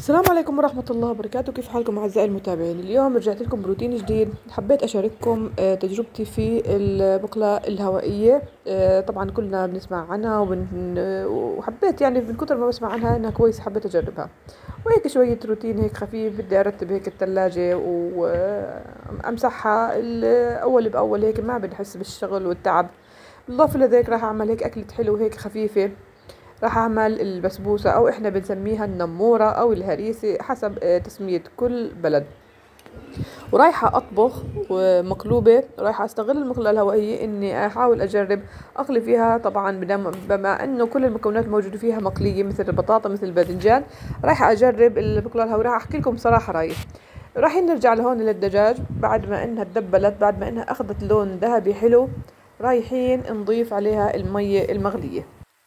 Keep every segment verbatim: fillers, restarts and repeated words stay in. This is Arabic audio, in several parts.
السلام عليكم ورحمة الله وبركاته. كيف حالكم أعزائي المتابعين؟ اليوم رجعت لكم بروتين جديد. حبيت أشارككم آه، تجربتي في البقلة الهوائية. آه، طبعا كلنا بنسمع عنها وبن... آه، وحبيت يعني من كتر ما بسمع عنها إنها كويسة حبيت أجربها. وهيك شوية روتين هيك خفيف، بدي أرتب هيك الثلاجة وأمسحها أول بأول، هيك ما بدي أحس بالشغل والتعب. بالإضافة لذلك راح أعمل هيك أكلة حلو هيك خفيفة. راح اعمل البسبوسة او احنا بنسميها النمورة او الهريسة حسب آه، تسمية كل بلد. ورايحة اطبخ ومقلوبة، رايحة استغل المقلاة الهوائية اني احاول اجرب اقلي فيها. طبعا بدم- بما انه كل المكونات الموجودة فيها مقلية مثل البطاطا مثل الباذنجان، رايحة اجرب المقلاة الهوائية. راح احكي لكم صراحة رايي. رايحين نرجع لهون للدجاج بعد ما انها تدبلت، بعد ما انها اخذت لون ذهبي حلو. رايحين نضيف عليها المية المغلية.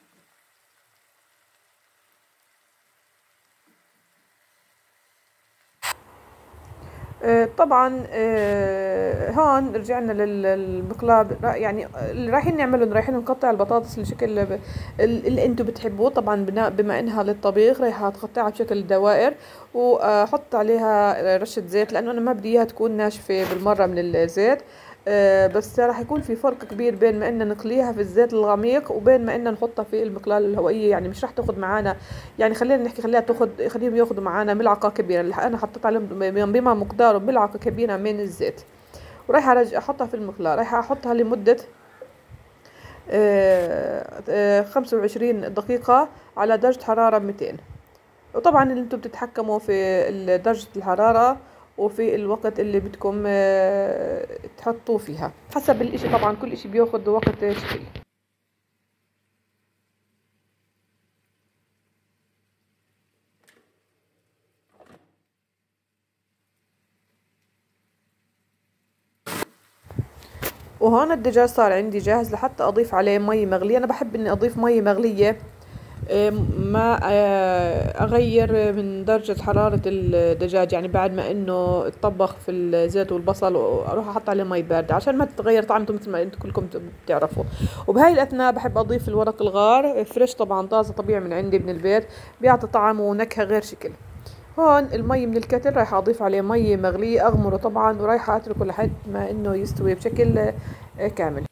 آه، طبعا آه، هون رجعنا لل- للمقلاب. را- يعني اللي رايحين نعمله رايحين نقطع البطاطس لشكل ب- ال- اللي انتم بتحبوه. طبعا بنا- بما انها للطبيخ رايحة تقطعها بشكل دوائر واحط عليها رشة زيت، لانه انا ما بدي اياها تكون ناشفة بالمرة من الزيت. آه، بس راح يكون في فرق كبير بين ما ان نقليها في الزيت الغميق وبين ما ان نحطها في المقلاة الهوائية. يعني مش راح تاخد معانا، يعني خلينا نحكي خليها تاخد، خليهم ياخدوا معانا ملعقة كبيرة اللي انا حطيت عليهم بما مقداره ملعقة كبيرة من الزيت. ورايحة ارجع احطها في المقلاة. رايحة احطها لمدة آه، آه، خمسة وعشرين دقيقة على درجة حرارة مئتين. وطبعا اللي انتم بتتحكموا في ال- درجة الحرارة وفي الوقت اللي بدكم آه، تحطوه فيها حسب الاشي. طبعا كل اشي بياخد وقت شكل. وهون الدجاج صار عندي جاهز لحتى اضيف عليه مي مغلية. انا بحب اني اضيف مي مغلية، آه، ما آه، اغير من درجة حرارة الدجاج. يعني بعد ما انه اتطبخ في الزيت والبصل واروح احط عليه مي باردة عشان ما تتغير طعمته مثل ما انتم كلكم بتعرفوا. وبهاي الاثناء بحب اضيف الورق الغار فريش، طبعا طازة طبيعي من عندي من البيت، بيعطي طعم ونكهة غير شكل. هون المي من الكتل رايحة اضيف عليه مي مغلية اغمره طبعا، ورايحة اتركه لحد ما انه يستوي بشكل آه، كامل.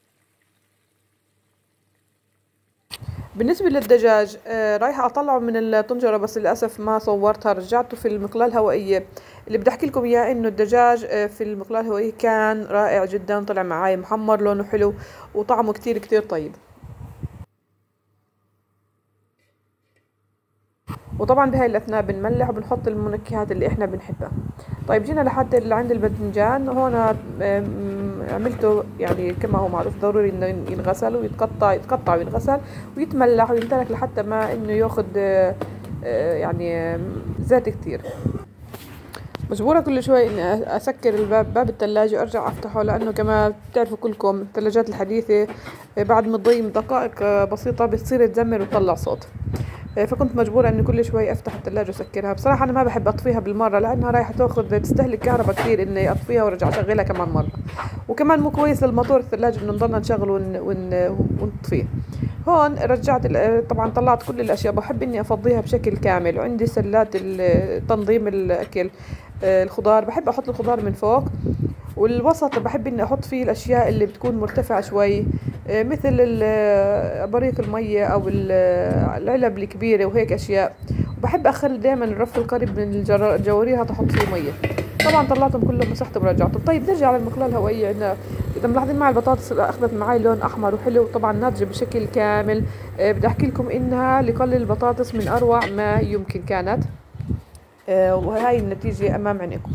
بالنسبة للدجاج آه، رايحة اطلعه من الطنجرة، بس للأسف ما صورتها، رجعته في المقلاة الهوائية. اللي بدي احكي لكم اياه انه الدجاج آه، في المقلاة الهوائية كان رائع جدا، طلع معاي محمر لونه حلو وطعمه كتير كتير طيب. وطبعا بهاي الاثناء بنملح وبنحط المنكهات اللي احنا بنحبها. طيب جينا لحد اللي عند الباذنجان. هون آم، عملته يعني كما هو معروف ضروري انه ينغسل ويتقطع، يتقطع وينغسل ويتملح وينترك لحتى ما انه ياخد آه، آه، يعني آم، زيت كتير. مجبورة كل شوي اني اسكر الباب، باب الثلاجة وارجع افتحه، لانه كما بتعرفوا كلكم الثلاجات الحديثة آه، بعد ما تضيم دقائق آه، بسيطة بتصير تزمر وتطلع صوت. آه، فكنت مجبورة اني كل شوي افتح الثلاجة واسكرها. بصراحة انا ما بحب اطفيها بالمرة لانها رايحة تاخذ تستهلك كهرباء كثير اني اطفيها وارجع اشغلها كمان مرة. وكمان مو كويس للموتور الثلاجة انه نضلنا نشغل ون... ون... ونطفيه. هون رجعت ال- طبعا طلعت كل الاشياء. بحب اني افضيها بشكل كامل، وعندي سلات ال- تنظيم الاكل. آه، الخضار بحب احط الخضار من فوق، والوسط بحب اني احط فيه الاشياء اللي بتكون مرتفعة شوي، آه، مثل ال- آه، بريق المية او ال- آه، العلب الكبيرة وهيك اشياء. وبحب اخلي دائما الرف القريب من الجر- الجوارير تحط فيه مية. طبعا طلعتهم كلهم مسحتهم ورجعتهم. طيب نرجع للمقلاة الهوائية عندنا. اذا ملاحظين معي البطاطس اخذت معي لون احمر وحلو، طبعا ناضجة بشكل كامل. آه، بدي احكي لكم انها لقلي البطاطس من اروع ما يمكن كانت. آه، وهاي النتيجة امام عينيكم.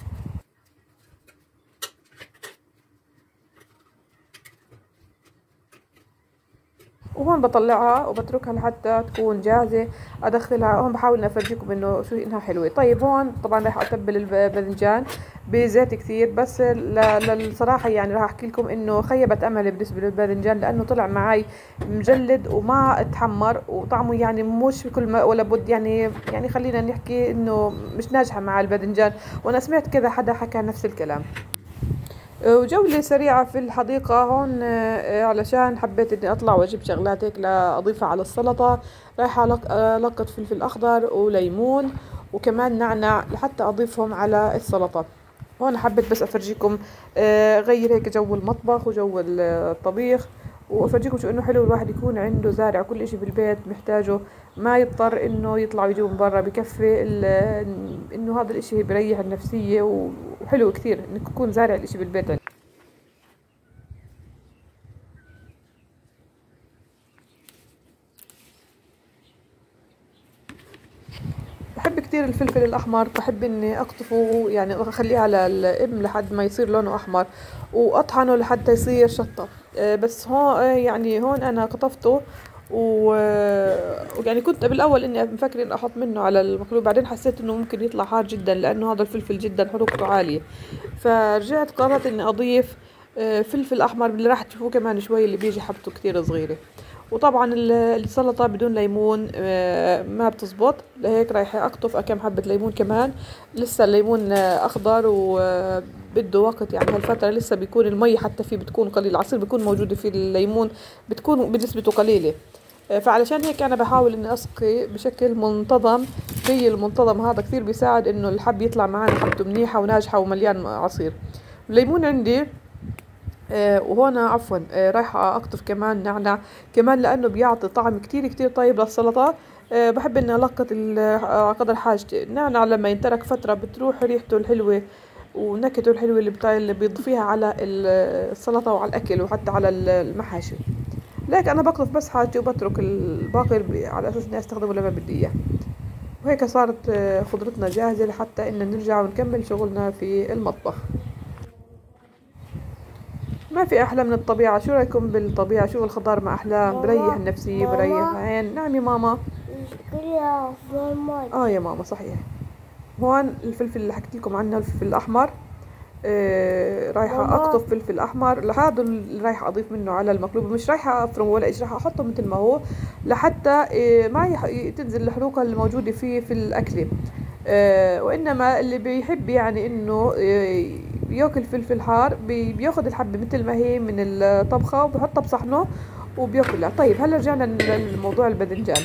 وهون بطلعها وبتركها لحتى تكون جاهزة ادخلها. هون بحاول اني افرجيكم انه شو انها حلوة. طيب هون طبعا راح اتبل الباذنجان بزيت كثير، بس ل- للصراحة يعني راح احكي لكم انه خيبت املي بالنسبة للباذنجان، لانه طلع معي مجلد وما اتحمر وطعمه يعني مش بكل ما ولا بد. يعني يعني خلينا نحكي انه مش ناجحة مع الباذنجان. وانا سمعت كذا حدا حكى نفس الكلام. وجولة سريعة في الحديقة هون آه، علشان حبيت اني اطلع واجيب شغلات هيك لاضيفها على السلطة. رايحة لق- آه، لقط فلفل اخضر وليمون وكمان نعناع لحتى اضيفهم على السلطة. هون حبيت بس افرجيكم آه، غير هيك جو المطبخ وجو الطبيخ، وافرجيكم شو انه حلو الواحد يكون عنده زارع كل اشي بالبيت محتاجه، ما يضطر انه يطلع ويجيبه من برا. بكفي انه هذا الاشي بيريح النفسية، وحلو كثير انك تكون زارع الاشي بالبيت عندك. بحب كتير الفلفل الأحمر، بحب إني أقطفه يعني أخليه على الإبن لحد ما يصير لونه أحمر، وأطحنه لحتى يصير شطة. آه، بس هون آه، يعني هون أنا قطفته و آه، ويعني كنت بالأول إني مفكرة إني أحط منه على المقلوب، بعدين حسيت إنه ممكن يطلع حار جدا لأنه هذا الفلفل جدا حرقته عالية. فرجعت قررت إني أضيف آه، فلفل أحمر اللي راح تشوفوه كمان شوي، اللي بيجي حبته كتير صغيرة. وطبعا ال- السلطة بدون ليمون آه، ما بتزبط، لهيك رايحة اقطف كم حبة ليمون كمان. لسه الليمون آه، اخضر وبده وقت، يعني هالفترة لسه بيكون المي حتى فيه بتكون قليل، العصير بيكون موجودة فيه، الليمون بتكون بنسبته قليلة. آه، فعلشان هيك انا بحاول اني اسقي بشكل منتظم. في المنتظم هذا كثير بيساعد انه الحب يطلع معنا حبته منيحة وناجحة ومليان عصير. الليمون عندي آه وهنا عفوا آه رايحة أقطف كمان نعناع كمان، لأنه بيعطي طعم كتير كتير طيب للسلطة. آه بحب إني ألقط ال- آه، قدر حاجتي. النعناع لما ينترك فترة بتروح ريحته الحلوة ونكهته الحلوة اللي, بتا... اللي بيضيفيها على ال- السلطة وعلى الأكل وحتى على ال- المحاشي. لكن أنا بقطف بس حاجتي وبترك الباقي ب- على أساس إني أستخدمه لما بدي إياه. وهيك صارت آه، خضرتنا جاهزة لحتى إن نرجع ونكمل شغلنا في المطبخ. ما في أحلى من الطبيعة. شو رأيكم بالطبيعة؟ شو الخضار ما أحلاه، بريح ماما النفسية بريح ماما العين. نعم يا ماما. كلها في المي. آه يا ماما صحيح. هون الفلفل اللي حكيت لكم عنه الفلفل الأحمر. آه رايحة ماما أقطف فلفل أحمر، لهذا اللي رايحة أضيف منه على المقلوب. مش رايحة أفرمه ولا إيش، رايحة أحطه مثل ما هو لحتى آه ما يح... تنزل الحروقة اللي موجودة فيه في الأكلة. آه وإنما اللي بيحب يعني إنه آه بياكل فلفل حار بي- بياخد الحبة مثل ما هي من الطبخة وبحطها بصحنه وبياكلها. طيب هلا رجعنا للموضوع الباذنجان.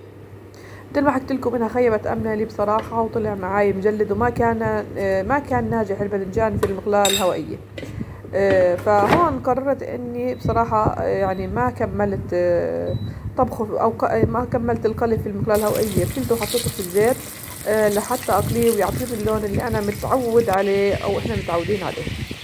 مثل ما حكيت لكم انها خيبت املي بصراحه، وطلع معي مجلد وما كان آه، ما كان ناجح الباذنجان في المقلاة الهوائيه. آه، فهون قررت اني بصراحه آه، يعني ما كملت آه، طبخه، او ق- ما كملت القلي في المقلاة الهوائيه، شلته وحطيته في الزيت آه، لحتى اقليه ويعطيني اللون اللي انا متعود عليه او احنا متعودين عليه.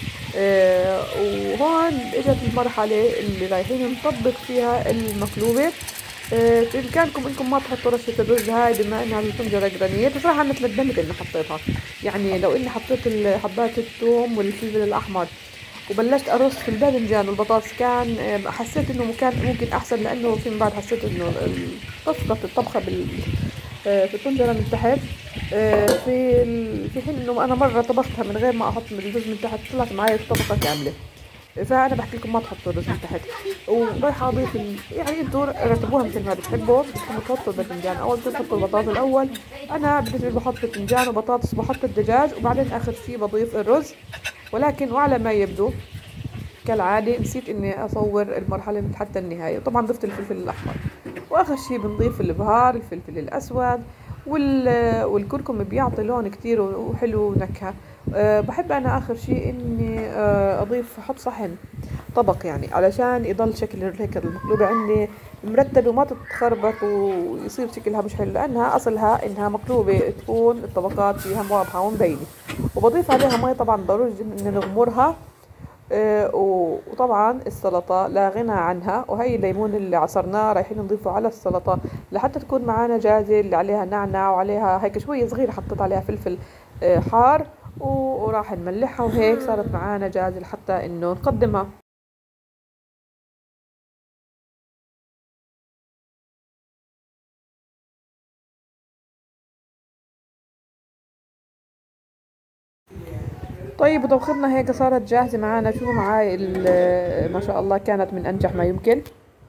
آه، وهون اجت المرحلة اللي رايحين نطبق فيها المقلوبة. آه، بإمكانكم إنكم ما تحطوا رشة الرز هاي بما إنها الطنجرة جرانيت. بصراحة أنا تندمت إني حطيتها، يعني لو إني حطيت ال- حبات الثوم والفلفل الأحمر وبلشت أرص في الباذنجان والبطاطس كان آه، حسيت إنه كان ممكن أحسن، لأنه فيما بعد حسيت إنه ال- قصة الطبخة بال آه، في الطنجرة من تحت. آه، في ال... في حين انه انا مره طبختها من غير ما احط من الرز من تحت طلعت معي طبقه كامله. فانا بحكي لكم ما تحطوا الرز من تحت. ورايحه اضيف ال... يعني انتوا رتبوها مثل ما بتحبوا. بتحبوا تحطوا الباذنجان اول، بتحطوا البطاطس الاول. انا بالنسبه لي بحط باذنجان وبطاطس وبحط الدجاج، وبعدين اخر شيء بضيف الرز. ولكن وعلى ما يبدو كالعادة نسيت اني اصور المرحلة من حتى النهاية، وطبعا ضفت الفلفل الاحمر. واخر شي بنضيف البهار الفلفل الاسود وال... والكركم بيعطي لون كتير وحلو ونكهة. أه بحب انا اخر شي اني أه اضيف احط صحن طبق، يعني علشان يضل شكل هيك المقلوبة عندي مرتب وما تتخربط ويصير شكلها مش حلو، لانها اصلها انها مقلوبة تكون الطبقات فيها واضحة ومبينة. وبضيف عليها مي طبعا، ضروري ان نغمرها. آه، وطبعا السلطة لا غنى عنها، وهي الليمون اللي عصرناه رايحين نضيفه على السلطة لحتى تكون معانا جاهزة، اللي عليها نعناع وعليها هيك شوية صغيرة حطيت عليها فلفل آه، حار، و- وراح نملحها، وهيك صارت معانا جاهزة لحتى انه نقدمها. طيب وطبختنا هيك صارت جاهزة معانا. شوفوا معاي ال- ما شاء الله كانت من انجح ما يمكن.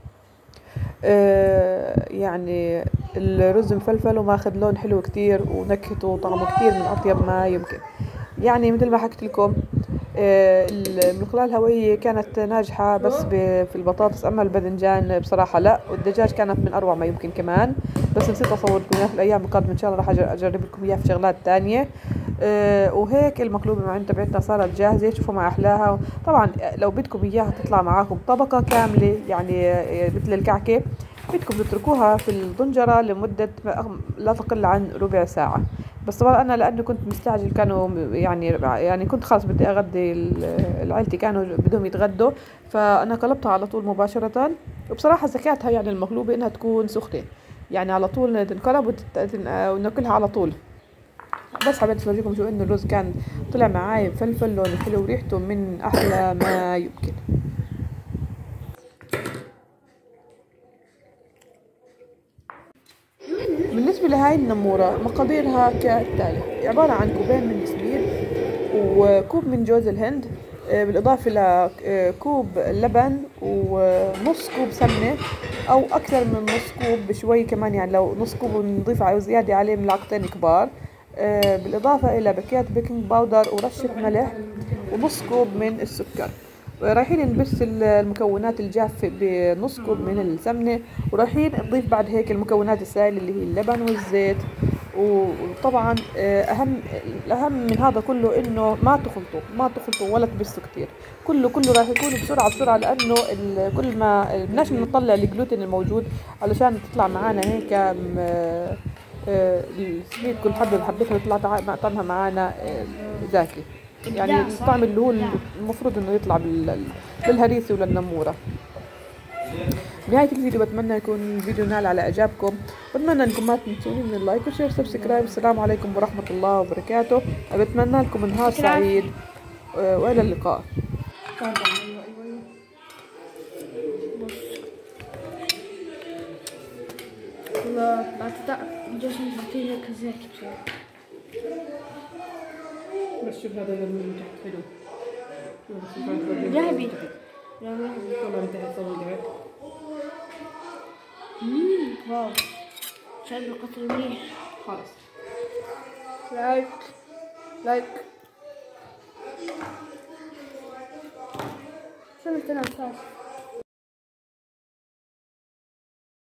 آه، يعني الرز مفلفل وماخذ لون حلو كتير، ونكهته وطعمه كتير من أطيب ما يمكن. يعني مثل ما حكيت لكم آه، المقلاة الهوائية كانت ناجحة بس ب- في البطاطس، أما الباذنجان بصراحة لا، والدجاج كانت من أروع ما يمكن كمان. بس نسيت اصور لكم اياه في الايام القادمه ان شاء الله راح اجرب لكم اياه في شغلات تانية. أه وهيك المقلوبه معين تبعتنا صارت جاهزه، شوفوا ما احلاها. طبعا لو بدكم اياها تطلع معاكم طبقه كامله يعني مثل الكعكه، بدكم تتركوها في الطنجره لمده لا تقل عن ربع ساعه. بس طبعا انا لانه كنت مستعجل، كانوا يعني يعني كنت خلاص بدي اغدي عيلتي، كانوا بدهم يتغدوا، فانا قلبتها على طول مباشره. وبصراحه ذكيتها يعني المقلوبه انها تكون سخنه، يعني على طول تنقلب وناكلها على طول. بس حبيت افرجيكم شو انه الرز كان طلع معاي مفلفل لونه حلو وريحته من احلى ما يمكن. بالنسبة لهاي النمورة مقاديرها كالتالي: عبارة عن كوبين من الزبيب، وكوب من جوز الهند، بالإضافة لكوب لبن، ونص كوب سمنة أو أكثر من نص كوب بشوي كمان، يعني لو نص كوب نضيف على زيادة عليه ملعقتين كبار، بالإضافة إلى باكيت بيكنج باودر ورشة ملح ونص كوب من السكر. رايحين نبث المكونات الجافة بنص كوب من السمنة، ورايحين نضيف بعد هيك المكونات السائلة اللي هي اللبن والزيت. وطبعا أهم الأهم من هذا كله إنه ما تخلطوا ما تخلطوا ولا تبثوا كتير، كله كله راح يكون بسرعة بسرعة، لأنه كل ما بدناش نطلع الجلوتين الموجود علشان تطلع معانا هيك السميد كل حبة بحبتها يطلع طعمها معانا زاكي، يعني الطعم اللي هو المفروض انه يطلع بالهريسة وللنمورة. بنهاية الفيديو بتمنى يكون الفيديو نال على اعجابكم، بتمنى انكم ما تنسوني من اللايك والشير والسبسكرايب. السلام عليكم ورحمة الله وبركاته، بتمنى لكم نهار سعيد والى اللقاء. لا بعد جالس نعطيه لك زيت بصراحة. بس شوف هذا اللون تحت حلو ذهبي. طلع من تحت صوابعك. اممم واو، شكله قطر منيح خلص. لايك لايك شو مثل